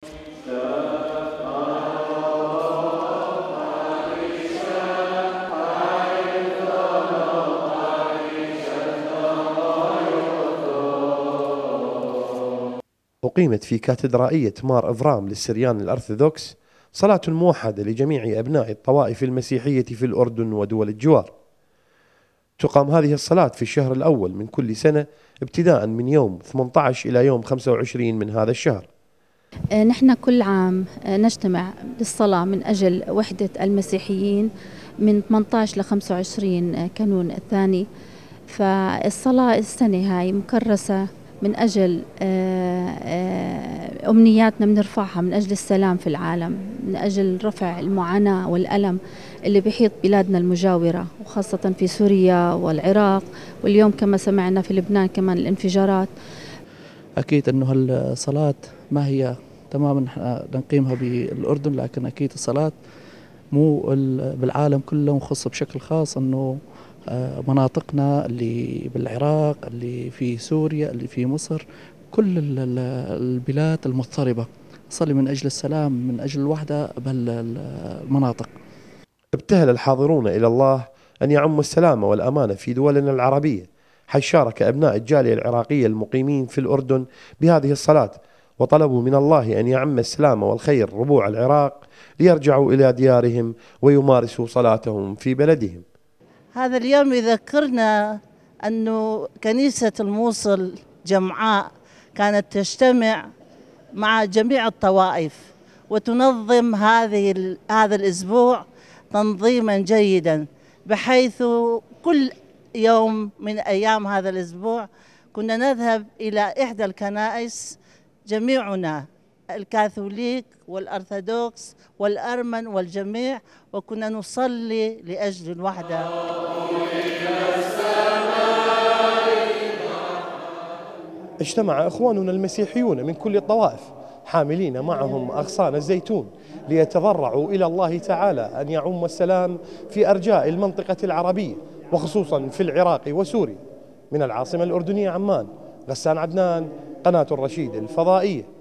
أقيمت في كاتدرائية مار إفرام للسريان الأرثوذكس صلاة موحدة لجميع أبناء الطوائف المسيحية في الأردن ودول الجوار. تقام هذه الصلاة في الشهر الأول من كل سنة ابتداء من يوم 18 إلى يوم 25 من هذا الشهر. نحن كل عام نجتمع للصلاة من أجل وحدة المسيحيين من 18 ل 25 كانون الثاني. فالصلاة السنة هاي مكرسة من أجل أمنياتنا بنرفعها من أجل السلام في العالم، من أجل رفع المعاناة والألم اللي بيحيط بلادنا المجاورة، وخاصة في سوريا والعراق، واليوم كما سمعنا في لبنان كمان الانفجارات. أكيد أنه الصلاة ما هي تماما نقيمها بالأردن، لكن أكيد الصلاة مو بالعالم كله، مخصصة بشكل خاص أنه مناطقنا اللي بالعراق، اللي في سوريا، اللي في مصر، كل البلاد المضطربة نصلي من أجل السلام، من أجل الوحدة بهالمناطق. ابتهل الحاضرون إلى الله أن يعم السلام والأمان في دولنا العربية، حيث شارك أبناء الجالية العراقية المقيمين في الأردن بهذه الصلاة، وطلبوا من الله أن يعم السلام والخير ربوع العراق ليرجعوا إلى ديارهم ويمارسوا صلاتهم في بلدهم. هذا اليوم يذكرنا أنه كنيسة الموصل جمعاء كانت تجتمع مع جميع الطوائف وتنظم هذا الأسبوع تنظيما جيدا، بحيث كل يوم من أيام هذا الأسبوع كنا نذهب إلى إحدى الكنائس جميعنا، الكاثوليك والأرثوذكس والأرمن والجميع، وكنا نصلي لأجل الوحدة. اجتمع إخواننا المسيحيون من كل الطوائف حاملين معهم أغصان الزيتون ليتضرعوا إلى الله تعالى أن يعم السلام في أرجاء المنطقة العربية، وخصوصا في العراق وسوريا. من العاصمة الأردنية عمان، غسان عدنان، قناة الرشيد الفضائية.